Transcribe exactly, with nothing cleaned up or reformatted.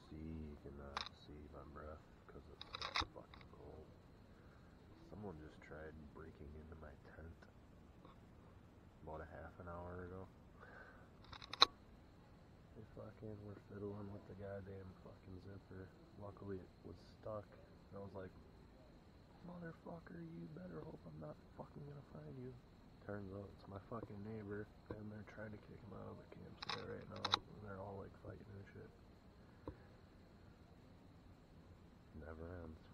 see, you can uh, see my breath because it's so fucking cold. Someone just tried breaking into my tent about a half an hour ago. They fucking were fiddling with the goddamn fucking zipper. Luckily it was stuck. And I was like, motherfucker, you better hope I'm not fucking gonna find you. Turns out it's my fucking neighbor, and they're trying to kick him out of the campsite right now. And they're all like fighting and shit. Never ends.